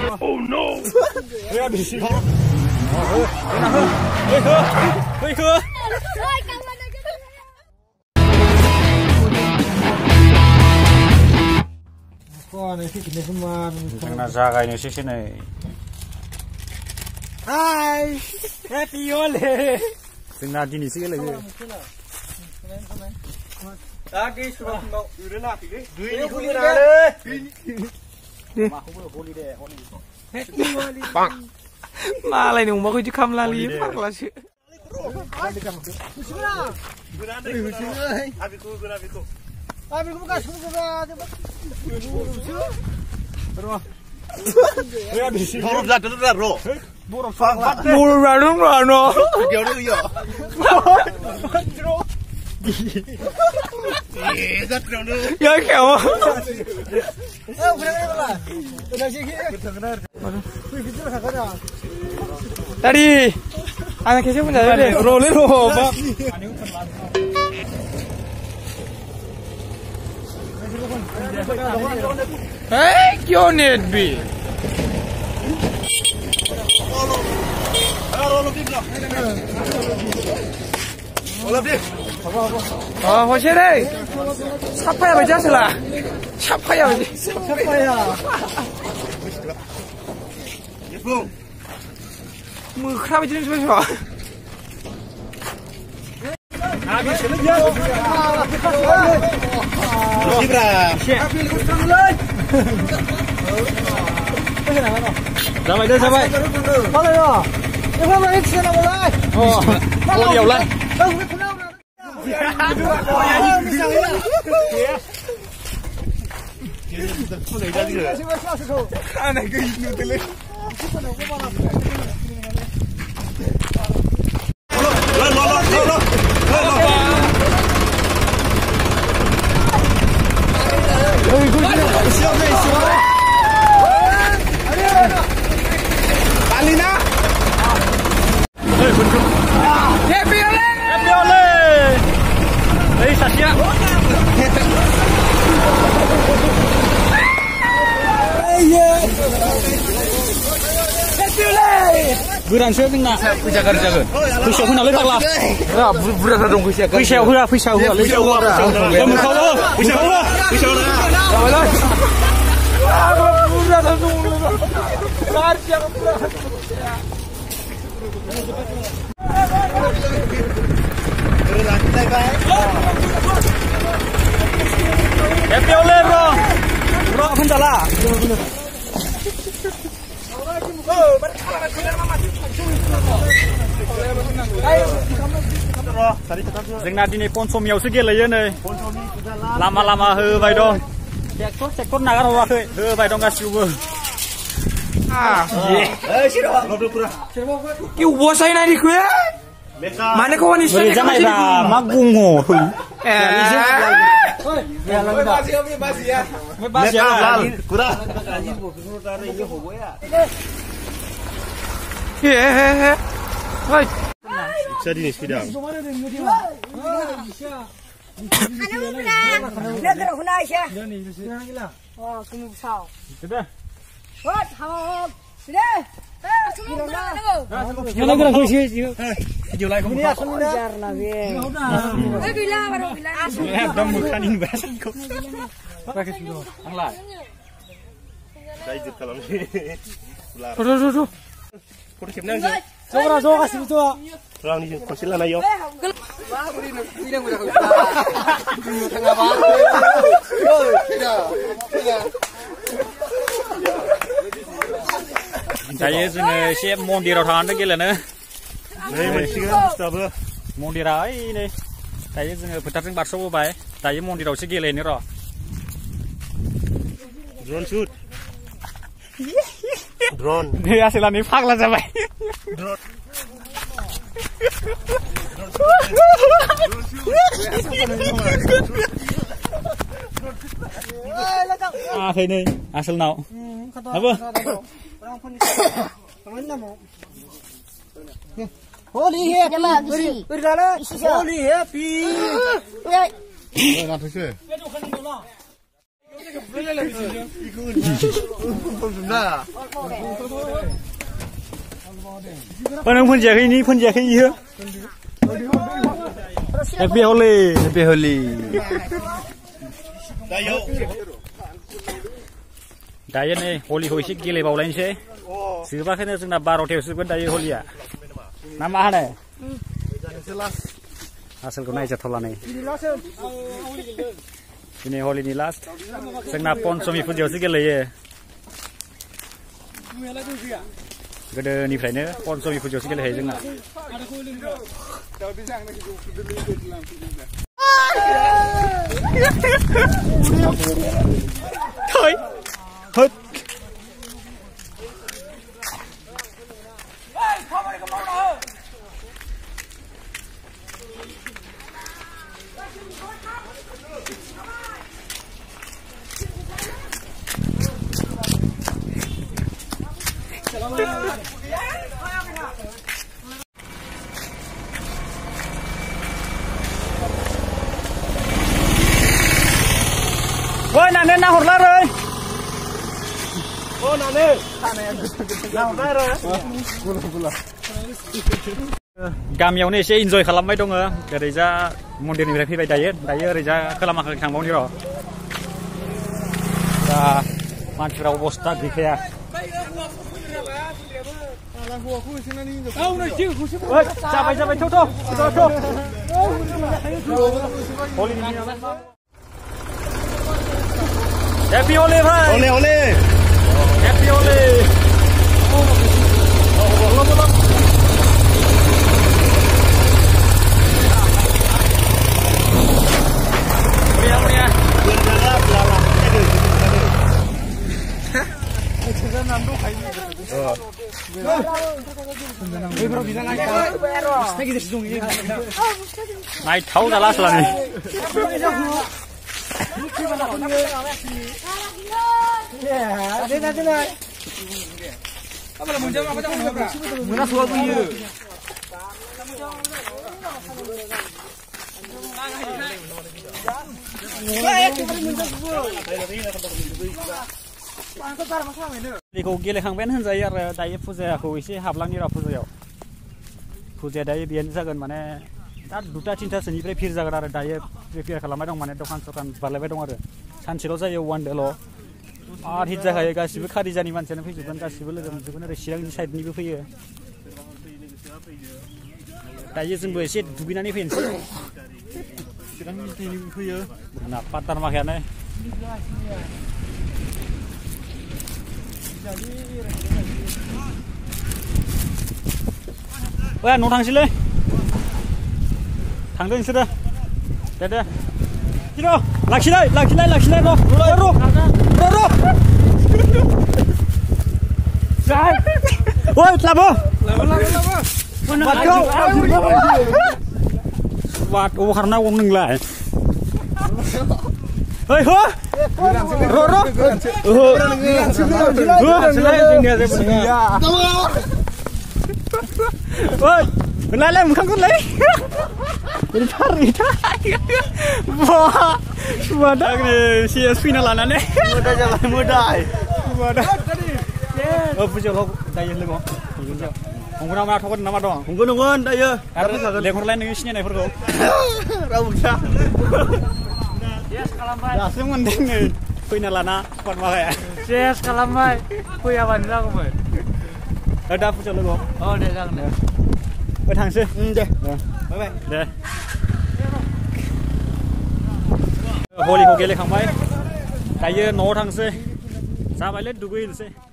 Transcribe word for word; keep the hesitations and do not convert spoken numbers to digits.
Oh no! Hứa bị xí. Hứa, hứa, hứa, hứa. Con này thích cái mà Thằng nào ra cái này xí xí này. Hi, happy holiday. Thằng nào đi này xí cái này. Lagi sudah mau udah nak pilih. Duit Đi đi. Mà không có holiday, Happy holiday. Bang. Mà lại nung mà cứ khăm la li phắc là chứ. Abi kamu kasih kamu berapa? Hứa bị xí. Buruk dah, buruk dah bro. Buruk phang lah. Mua ra đúng rồi nó. Điều đó giờ. Rất điều nữa. Nhớ khéo. Eh, udah ada lah. Udah sih kita. Wih, kita lah kan. Tadi. Anak kecil pun ada deh. Roll it roll, Bang. Hey, kyo net bi. 아, 확실해. 사파야 왜 자슬라? 사파야 왜? Siapa ya? 뭐 크라비 좀 줘줘. Ra vậy đây, ra vậy. Bao giờ rồi? Em không nói chuyện nào lại. Ồ, ô nhiều lên. Đâu biết đâu nào. 아, 나 이거 입는 들래. Gurang siapa na? Kerja kerja kan. Pisau pun nak lah. 야, 물 물에서 좀 그시야. Pisau pun, pisau pun. Pisau pun. Kamu kau lo, pisau lo, pisau lo. 야, 맞아. 아, 물에서 좀 물에서. 가르치야, 물에서. Happy holiday bro. Bro, pun jalan. Dừng nào đi này con sôm nhiều sức kia lấy lên này. Lama lama hư vài đôi. Chạy cốt chạy cốt nào cái đâu rồi. Hư vài đôi ngã silver. 아, 예. 이거 뭐 사이나 니 그래? 만에 거원이 있어. Beri jangan dah magung ho. 에. Bas ya. Kurang. 예. 아, Jadi ni sudah. Negara Malaysia. Oh, kamu besar. Sudah. What? How? Sudah. Eh, kamu berapa? Mana gerak kau sih? Video like kamu. Jar lagi. Eh, bila baru bila. Eh, dam bukan ini bahasa kau. Pakai video. Anglah. Dah itu kalau ni. 줘, 줘, 줘, 줘. Kau kemana je? Sogra sogra sini tu. Orang ni kau sila na yo. Saya sini siap mondir orang tu gila ne. Ni mesti kan stable. Mondir ai ni. Saya sini putar sing barso bay. Saya mondir orang gila ni ro. Drone shoot. Drone. Ni asilan ni phak lah sampai. Drone. Ah, ini asal nau. Apa? Holy happy. Beri dah. Holy happy. Nak tu Ơ nông phun dẻ ni phun dẻ khi hứa. Happy Holi, Happy Holi. Dayo nih, Holi Holi sih gile bawa lain sih. Siapa kan itu nak baru teus pun dayo Holi ya. Nama apa? Asal kau naik jatuh nih. Ini Holi ni last. Senang pon suami pun jauh sih gile ya. Gede ni friendnya, pon suami pun jauh sih gile ya jenga. Thôi, thôi. Ôi nạn nhân nào hụt ra rồi. Ô nạn nhân nào hụt ra rồi. Gaमियावनो एसे इन्जय खालामबाय दङ ओरैजा मन्दिरनिफ्राय फैबाय दायो दायो ओरैजा खोलामाखै थांबावनि र' दा मानसिफ्रा अबस्था गैखाया जाबाय जाबाय थ' थ' थ' Happy Holi भाई Holi Holi Happy Holi naik tahu jelas lah nih. Kau gile kang ben hanzai ar daye puja aku isi hablang nira puja yau. Puja daye bian zagan mana दा दुटा तिनटा सोनिफ्राय फिर जागोन आरो दायो प्रिपेयार खालामबाय दं माने दखान सखान बारलायबाय दं आरो सानसेल' जायो वान डेल' आर हिट जाखायो गासिबो खारिजानि मानसियानो फैजोबगोन गासिबो लोगो मोनजोबगोन ओरै चिरांनि साइडनिबो फैयो दायो जोंबो एसे दुगैनानै फैनोसै चिरांनि साइडनिबो फैयो ना पातार माखायानो ओइ न' थांसैलै थांदों नोंसोरो दे दे हिर' लाखिलाय लाखिलाय लाखिलाय र' र' र' र' जाय ओइ लाबो लाबो लाबो बादखौ बाद अबाव खारनांगौ नोंलाय ओइ हो र' र' ओहो हो जोंनिया जेबो गैया ओइ लायलाय मोखांखौलाय Ini cari cari, wah, mudah nih, si Espina lana nih, mudah jalan mudah, mudah. Oh, pujuk lo, daya lego, pujuk. Unggu nama apa nama dong? Unggu nungun daya. Lekor lain nih isinya nih pergo. Ramuja. Yes kalamai. Dasar mending nih, punya lana, kuat banget. Yes kalamai, punya bandar kau. Ada pujuk lego. Oh, deh jangan deh.ไปทางซิอืมเด้อไปไปเด้อโฮลิโฮเกเลยขังไว้แต่เยอะโน้ทางซิซาไปเล่นดูกุยซิ